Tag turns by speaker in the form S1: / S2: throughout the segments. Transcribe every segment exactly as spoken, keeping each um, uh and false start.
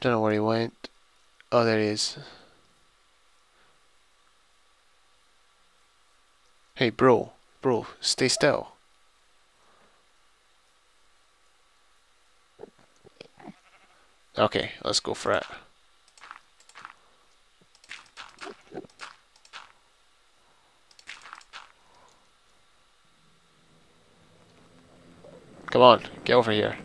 S1: don't know where he went. Oh, there he is. Hey, bro. Bro, stay still. Okay, let's go for it. Come on, get over here.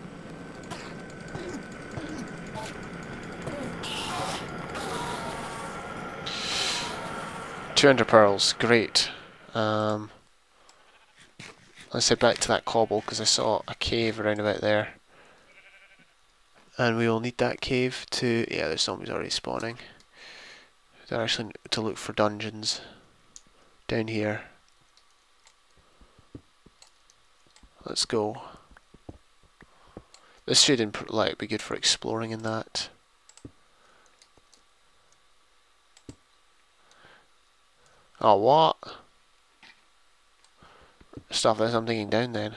S1: two hundred pearls, great. Um, let's head back to that cobble because I saw a cave around about there. And we will need that cave to... yeah, there's zombies already spawning. They're actually to look for dungeons down here. Let's go. This should imp like be good for exploring in that. Oh, what? Stuff that I'm taking down then.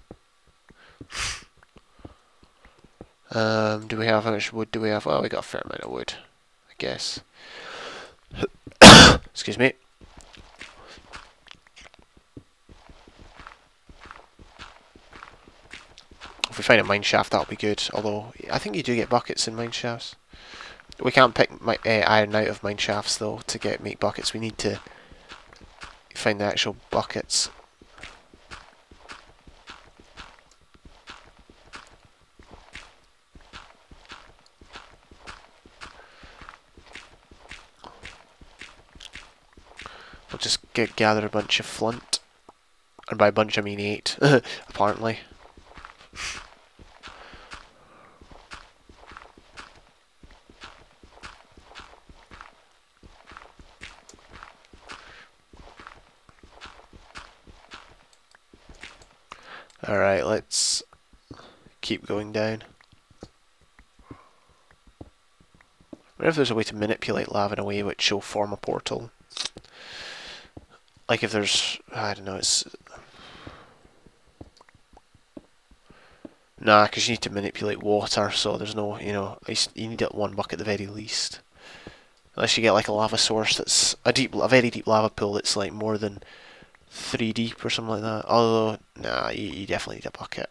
S1: Um, do we have, how much wood do we have? Well, we got a fair amount of wood, I guess. Excuse me. If we find a mine shaft, that'll be good. Although, I think you do get buckets in mine shafts. We can't pick my, uh, iron out of mine shafts though to get make buckets. We need to find the actual buckets. We'll just get gather a bunch of flint, and by bunch I mean eight, apparently. Alright, let's keep going down. I wonder if there's a way to manipulate lava in a way which will form a portal. Like if there's... I don't know, it's... Nah, because you need to manipulate water, so there's no, you know, you need it one bucket at the very least. Unless you get like a lava source that's a deep, a very deep lava pool that's like more than three deep or something like that. Although, nah, you, you definitely need a bucket.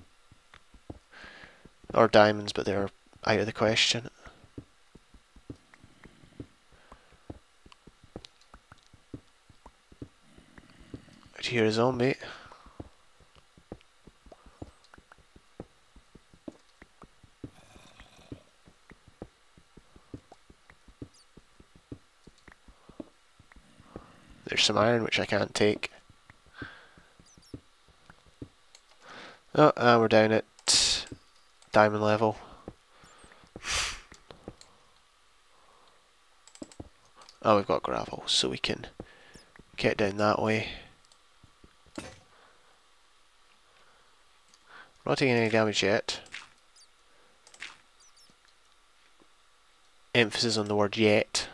S1: Or diamonds, but they're out of the question. Out here is zombie. There's some iron which I can't take. Oh, and we're down at diamond level. Oh, we've got gravel, so we can get down that way. I'm not taking any damage yet. Emphasis on the word yet.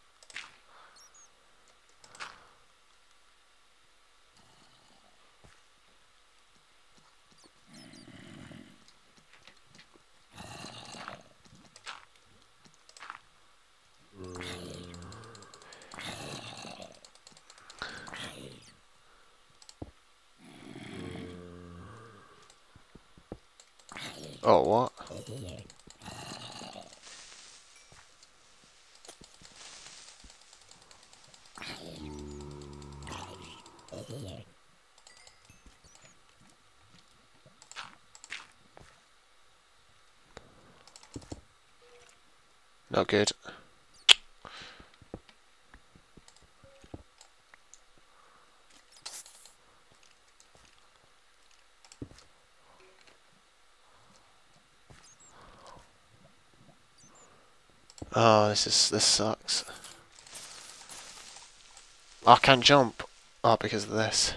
S1: Oh, what? Not good. Oh, this is this sucks. Oh, I can't jump. Oh, because of this.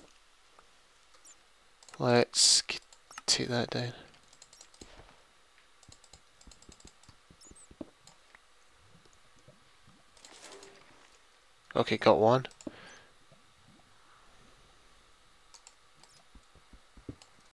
S1: Let's take that down. Okay, got one.